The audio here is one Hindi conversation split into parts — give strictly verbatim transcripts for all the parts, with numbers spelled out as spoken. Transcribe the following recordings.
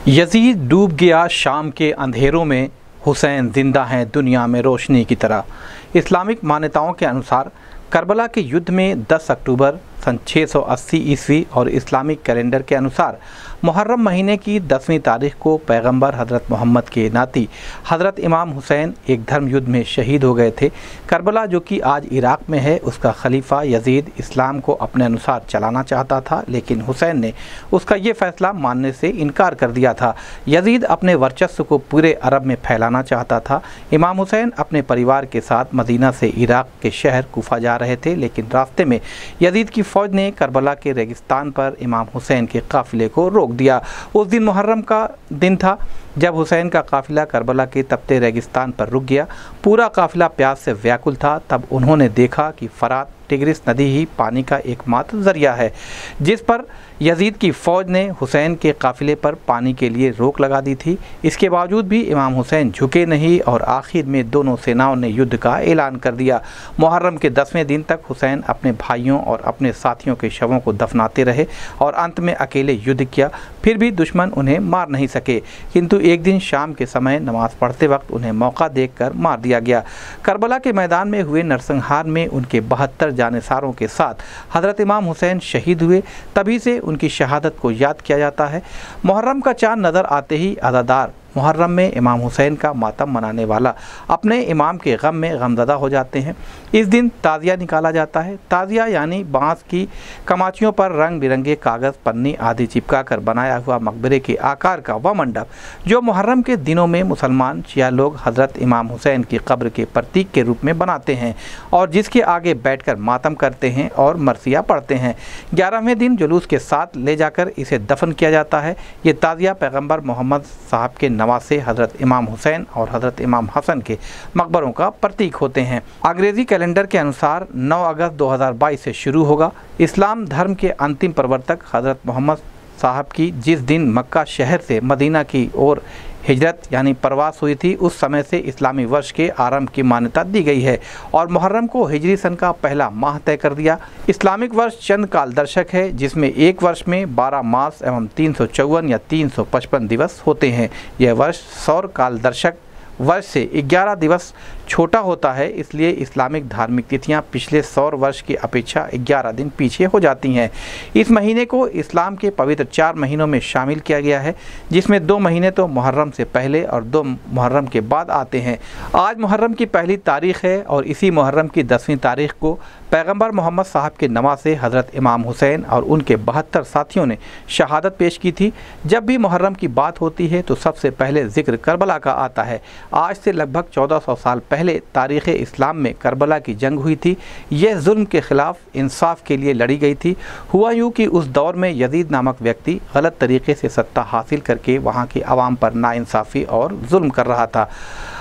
यजीद डूब गया शाम के अंधेरों में, हुसैन जिंदा हैं दुनिया में रोशनी की तरह। इस्लामिक मान्यताओं के अनुसार करबला के युद्ध में दस अक्टूबर सन छः सौ अस्सी ईस्वी और इस्लामिक कैलेंडर के अनुसार मुहर्रम महीने की दसवीं तारीख को पैगंबर हज़रत मोहम्मद के नाती हज़रत इमाम हुसैन एक धर्म युद्ध में शहीद हो गए थे। करबला जो कि आज इराक़ में है, उसका खलीफा यजीद इस्लाम को अपने अनुसार चलाना चाहता था, लेकिन हुसैन ने उसका ये फ़ैसला मानने से इनकार कर दिया था। यजीद अपने वर्चस्व को पूरे अरब में फैलाना चाहता था। इमाम हुसैन अपने परिवार के साथ मदीना से इराक़ के शहर कूफा जा रहे थे, लेकिन रास्ते में यजीद की फ़ौज ने करबला के रेगिस्तान पर इमाम हुसैन के काफ़िले को रोक दिया। उस दिन मुहर्रम का दिन था जब हुसैन का काफ़िला करबला के तपते रेगिस्तान पर रुक गया। पूरा काफ़िला प्यास से व्याकुल था। तब उन्होंने देखा कि फरात टिग्रिस नदी ही पानी का एकमात्र ज़रिया है, जिस पर यजीद की फ़ौज ने हुसैन के काफ़िले पर पानी के लिए रोक लगा दी थी। इसके बावजूद भी इमाम हुसैन झुके नहीं और आखिर में दोनों सेनाओं ने युद्ध का ऐलान कर दिया। मुहर्रम के दसवें दिन तक हुसैन अपने भाइयों और अपने साथियों के शवों को दफनाते रहे और अंत में अकेले युद्ध किया। फिर भी दुश्मन उन्हें मार नहीं सके, किंतु एक दिन शाम के समय नमाज पढ़ते वक्त उन्हें मौका देखकर मार दिया गया। करबला के मैदान में हुए नरसंहार में उनके बहत्तर जानेसारों के साथ हज़रत इमाम हुसैन शहीद हुए। तभी से उनकी शहादत को याद किया जाता है। मुहर्रम का चाँद नज़र आते ही अज़ादार मुहर्रम में इमाम हुसैन का मातम मनाने वाला अपने इमाम के गम में गमज़दा हो जाते हैं। इस दिन ताज़िया निकाला जाता है। ताज़िया यानी बाँस की कमाचियों पर रंग बिरंगे कागज़, पन्नी आदि चिपका कर बनाया हुआ मकबरे के आकार का वह मंडप जो मुहर्रम के दिनों में मुसलमान शिया लोग हज़रत इमाम हुसैन की कब्र के प्रतीक के रूप में बनाते हैं और जिसके आगे बैठकर मातम करते हैं और मरसिया पढ़ते हैं। ग्यारहवें दिन जुलूस के साथ ले जाकर इसे दफन किया जाता है। ये ताज़िया पैगम्बर मोहम्मद साहब के नवासे हज़रत इमाम हुसैन और हज़रत इमाम हसन के मकबरों का प्रतीक होते हैं। अंग्रेज़ी कैलेंडर के अनुसार नौ अगस्त दो हज़ार बाईस से शुरू होगा। इस्लाम धर्म के अंतिम प्रवर्तक हज़रत मोहम्मद साहब की जिस दिन मक्का शहर से मदीना की ओर हिजरत यानी प्रवास हुई थी, उस समय से इस्लामी वर्ष के आरंभ की मान्यता दी गई है और मुहर्रम को हिजरी सन का पहला माह तय कर दिया। इस्लामिक वर्ष चंद काल दर्शक है, जिसमें एक वर्ष में बारह मास एवं तीन सौ चौवन या तीन सौ पचपन दिवस होते हैं। यह वर्ष सौर काल दर्शक वर्ष से ग्यारह दिवस छोटा होता है, इसलिए इस्लामिक धार्मिक तिथियां पिछले सौर वर्ष की अपेक्षा ग्यारह दिन पीछे हो जाती हैं। इस महीने को इस्लाम के पवित्र चार महीनों में शामिल किया गया है, जिसमें दो महीने तो मुहर्रम से पहले और दो मुहर्रम के बाद आते हैं। आज मुहर्रम की पहली तारीख है और इसी मुहर्रम की दसवीं तारीख को पैगंबर मोहम्मद साहब के नवासे हज़रत इमाम हुसैन और उनके बहत्तर साथियों ने शहादत पेश की थी। जब भी मुहर्रम की बात होती है तो सबसे पहले जिक्र करबला का आता है। आज से लगभग चौदह सौ साल पहले तारीख़ इस्लाम में करबला की जंग हुई थी। यह जुल्म के ख़िलाफ़ इंसाफ के लिए लड़ी गई थी। हुआ यूँ कि उस दौर में यजीद नामक व्यक्ति गलत तरीके से सत्ता हासिल करके वहाँ की आवाम पर नाइंसाफ़ी और जुल्म कर रहा था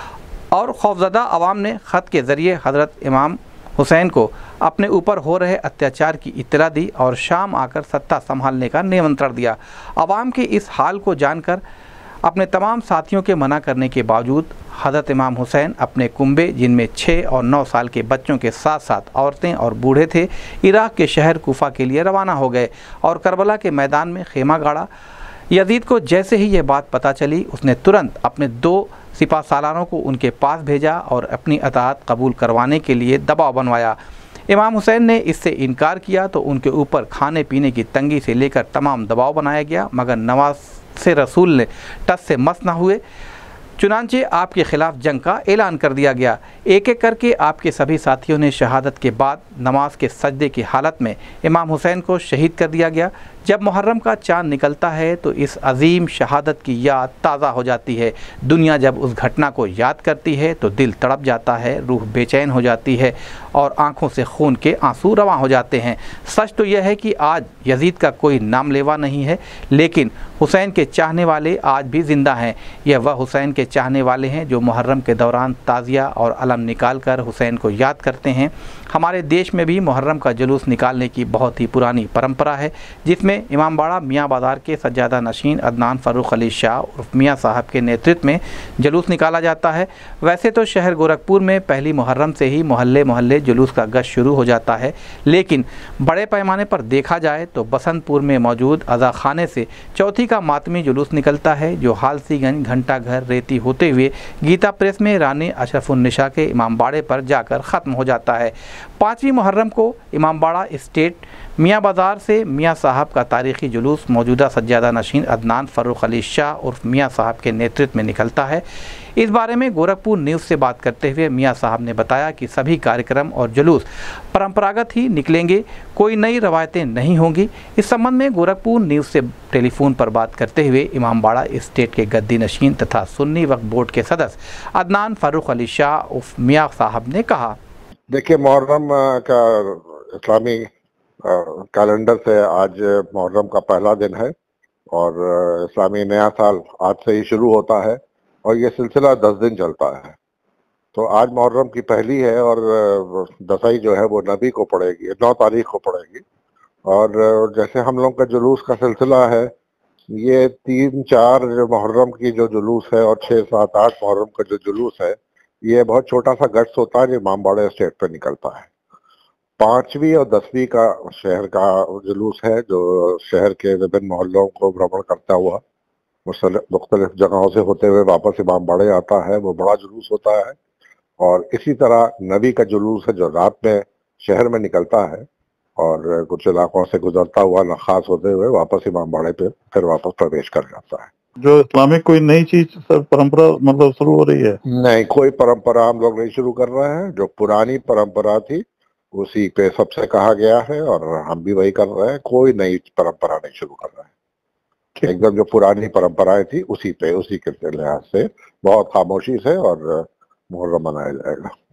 और खौफज़दा आवाम ने ख़त के ज़रिए हज़रत इमाम हुसैन को अपने ऊपर हो रहे अत्याचार की इत्तला दी और शाम आकर सत्ता संभालने का निमंत्रण दिया। आवाम के इस हाल को जानकर अपने तमाम साथियों के मना करने के बावजूद हज़रत इमाम हुसैन अपने कुंबे, जिनमें छः और नौ साल के बच्चों के साथ साथ औरतें और बूढ़े थे, इराक़ के शहर कूफा के लिए रवाना हो गए और करबला के मैदान में खेमा गाड़ा। यजीद को जैसे ही यह बात पता चली, उसने तुरंत अपने दो सिपा सालारों को उनके पास भेजा और अपनी अताअत कबूल करवाने के लिए दबाव बनवाया। इमाम हुसैन ने इससे इनकार किया तो उनके ऊपर खाने पीने की तंगी से लेकर तमाम दबाव बनाया गया, मगर नवाज से रसूल ने टस से मस न हुए। चुनांचे आपके ख़िलाफ़ जंग का ऐलान कर दिया गया। एक एक करके आपके सभी साथियों ने शहादत के बाद नमाज के सजदे की हालत में इमाम हुसैन को शहीद कर दिया गया। जब मुहर्रम का चाँद निकलता है तो इस अजीम शहादत की याद ताज़ा हो जाती है। दुनिया जब उस घटना को याद करती है तो दिल तड़प जाता है, रूह बेचैन हो जाती है और आँखों से खून के आंसू रवां हो जाते हैं। सच तो यह है कि आज यजीद का कोई नाम लेवा नहीं है, लेकिन हुसैन के चाहने वाले आज भी ज़िंदा हैं। यह वह हुसैन के चाहने वाले हैं जो मुहर्रम के दौरान ताज़िया और अलम निकाल कर हुसैन को याद करते हैं। हमारे देश में भी मुहर्रम का जुलूस निकालने की बहुत ही पुरानी परंपरा है, जिसमें में इमामबाड़ा मियाँ बाज़ार के सज्जादा नशीन अदनान फ़र्रुख अली शाह उर्फ मियाँ साहब के नेतृत्व में जुलूस निकाला जाता है। वैसे तो शहर गोरखपुर में पहली मुहर्रम से ही मोहल्ले मोहल्ले जुलूस का गश्त शुरू हो जाता है, लेकिन बड़े पैमाने पर देखा जाए तो बसंतपुर में मौजूद अज़ा खाने से चौथी का मातमी जुलूस निकलता है, जो हालसीगंज, घंटा घर, रेती होते हुए गीता प्रेस में रानी अशरफुन्निसा के इमामबाड़े पर जाकर ख़त्म हो जाता है। पाँचवीं मुहर्रम को इमामबाड़ा स्टेट मियाँ बाज़ार से मियाँ साहब का तारीख़ी जुलूस मौजूदा सज्जादा नशीन अदनान फ़र्रुख अली शाह उर्फ मियाँ साहब के नेतृत्व में निकलता है। इस बारे में गोरखपुर न्यूज़ से बात करते हुए मियाँ साहब ने बताया कि सभी कार्यक्रम और जुलूस परंपरागत ही निकलेंगे, कोई नई रवायतें नहीं होंगी। इस संबंध में गोरखपुर न्यूज़ से टेलीफोन पर बात करते हुए इमामबाड़ा स्टेट के गद्दी नशीन तथा सुन्नी वक्फ बोर्ड के सदस्य अदनान फ़र्रुख अली शाह उर्फ मियाँ साहब ने कहा, देखिए, मुहर्रम का इस्लामी कैलेंडर से आज मुहर्रम का पहला दिन है और इस्लामी नया साल आज से ही शुरू होता है और ये सिलसिला दस दिन चलता है। तो आज मुहर्रम की पहली है और दसाई जो है वो नबी को पड़ेगी, नौ तारीख को पड़ेगी। और जैसे हम लोग का जुलूस का सिलसिला है, ये तीन चार मुहर्रम की जो जुलूस है और छः सात आठ मुहर्रम का जो जुलूस है, ये बहुत छोटा सा गट्स होता है जो इमामबाड़ा स्टेट पे निकलता है। पांचवी और दसवीं का शहर का जुलूस है जो शहर के विभिन्न मोहल्लों को भ्रमण करता हुआ मुख्तलिफ जगहों से होते हुए वापस इमामबाड़े आता है। वो बड़ा जुलूस होता है। और इसी तरह नबी का जुलूस है जो रात में शहर में निकलता है और कुछ इलाकों से गुजरता हुआ नखास होते हुए वापस इमामबाड़े पे फिर वापस प्रवेश कर जाता है। जो इस्लामिक कोई नई चीज सर परंपरा मतलब शुरू हो रही है? नहीं, कोई परंपरा हम लोग नहीं शुरू कर रहे हैं। जो पुरानी परंपरा थी उसी पे सबसे कहा गया है और हम भी वही कर रहे हैं। कोई नई परंपरा नहीं शुरू कर रहे हैं। एकदम जो पुरानी परंपराएं थी उसी पे, उसी के लिहाज से बहुत खामोशी से और मुहर्रम मनाया जाएगा।